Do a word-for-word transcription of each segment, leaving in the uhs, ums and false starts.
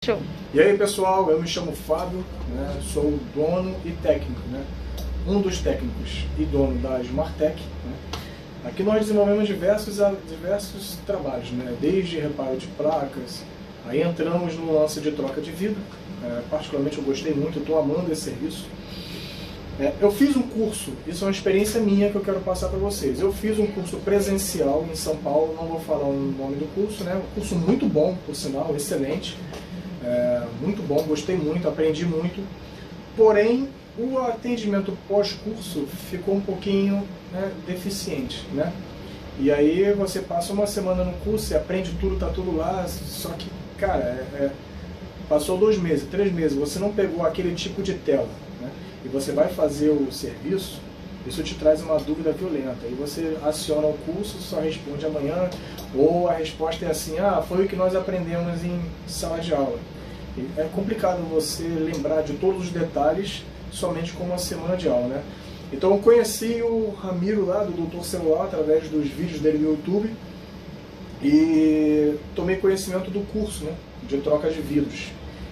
Show. E aí pessoal, eu me chamo Fábio, né? Sou o dono e técnico, né? Um dos técnicos e dono da Smartec, né? Aqui nós desenvolvemos diversos, diversos trabalhos, né? Desde reparo de placas, aí entramos no lance de troca de vidro, é, particularmente eu gostei muito, estou amando esse serviço. É, eu fiz um curso, isso é uma experiência minha que eu quero passar para vocês. Eu fiz um curso presencial em São Paulo, não vou falar o nome do curso, né? Um curso muito bom, por sinal, excelente. É, muito bom, gostei muito, aprendi muito. Porém, o atendimento pós-curso ficou um pouquinho, né, deficiente, né? E aí você passa uma semana no curso, você aprende tudo, tá tudo lá, só que, cara, é, é, passou dois meses, três meses, você não pegou aquele tipo de tela, né? E você vai fazer o serviço, isso te traz uma dúvida violenta. E você aciona o curso, só responde amanhã, ou a resposta é assim, ah, foi o que nós aprendemos em sala de aula. E é complicado você lembrar de todos os detalhes somente com uma semana de aula, né? Então eu conheci o Ramiro lá, do Doutor Celular, através dos vídeos dele no YouTube, e tomei conhecimento do curso, né, de troca de vidros.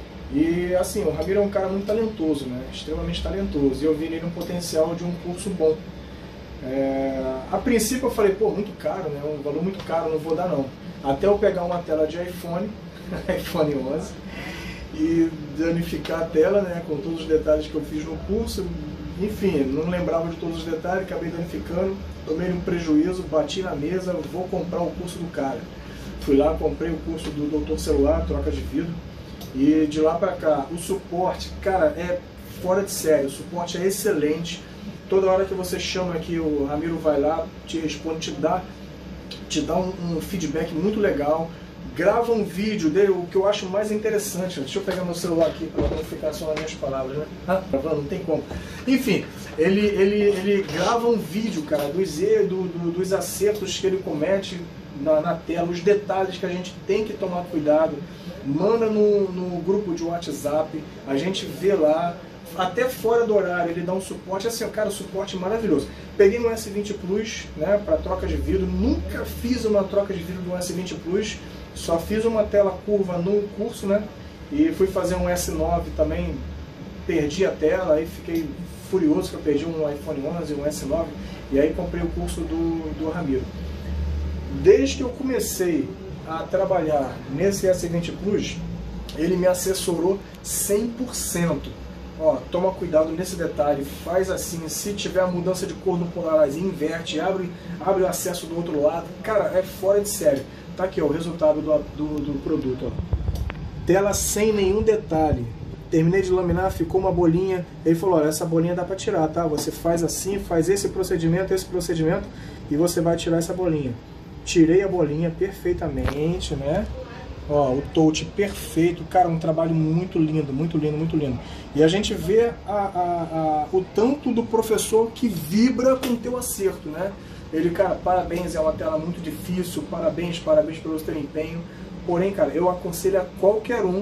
E assim, o Ramiro é um cara muito talentoso, né? Extremamente talentoso, e eu vi nele um potencial de um curso bom. É... A princípio eu falei, pô, muito caro, né? Um valor muito caro, não vou dar não. Até eu pegar uma tela de iPhone, iPhone onze, e danificar a tela, né? Com todos os detalhes que eu fiz no curso. Enfim, não lembrava de todos os detalhes, acabei danificando, tomei um prejuízo, bati na mesa, vou comprar o curso do cara. Fui lá, comprei o curso do Doutor Celular, troca de vidro. E de lá pra cá, o suporte, cara, é fora de série, o suporte é excelente. Toda hora que você chama aqui, o Ramiro vai lá, te responde, te dá, te dá um, um feedback muito legal. Grava um vídeo dele, o que eu acho mais interessante. Deixa eu pegar meu celular aqui para não ficar só nas minhas palavras, né? Ah, gravando, não tem como. Enfim, ele, ele, ele grava um vídeo, cara, dos, do, do, dos acertos que ele comete na, na tela, os detalhes que a gente tem que tomar cuidado. Manda no, no grupo de WhatsApp, a gente vê lá, até fora do horário ele dá um suporte, assim, cara, o suporte maravilhoso. Peguei no S vinte Plus, né, para troca de vidro, nunca fiz uma troca de vidro do S vinte Plus, só fiz uma tela curva no curso, né, e fui fazer um S nove também, perdi a tela, aí fiquei furioso que eu perdi um iPhone onze, um S nove, e aí comprei o curso do, do Ramiro. Desde que eu comecei a trabalhar nesse S vinte Plus, ele me assessorou cem por cento. Ó, toma cuidado nesse detalhe, faz assim, se tiver a mudança de cor no Polarize, inverte, abre, abre o acesso do outro lado. Cara, é fora de série. Tá aqui, ó, o resultado do, do, do produto. Ó. Tela sem nenhum detalhe. Terminei de laminar, ficou uma bolinha. Ele falou, olha, essa bolinha dá pra tirar, tá? Você faz assim, faz esse procedimento, esse procedimento, e você vai tirar essa bolinha. Tirei a bolinha perfeitamente, né? Ó, o touch perfeito, cara, um trabalho muito lindo, muito lindo, muito lindo. E a gente vê a, a, a, o tanto do professor que vibra com o teu acerto, né? Ele, cara, parabéns, é uma tela muito difícil, parabéns, parabéns pelo seu empenho. Porém, cara, eu aconselho a qualquer um,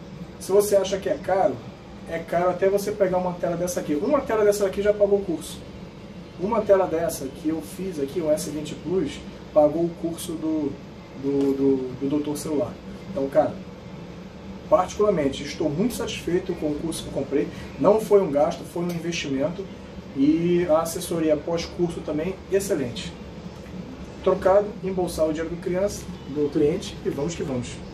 se você acha que é caro, é caro até você pegar uma tela dessa aqui. Uma tela dessa aqui já pagou o curso. Uma tela dessa que eu fiz aqui, um S vinte Plus, pagou o curso do, do, do, do Doutor Celular. Então, cara, particularmente, estou muito satisfeito com o curso que eu comprei. Não foi um gasto, foi um investimento. E a assessoria pós-curso também, excelente. Trocado, embolsar o dinheiro do criança, do cliente, e vamos que vamos.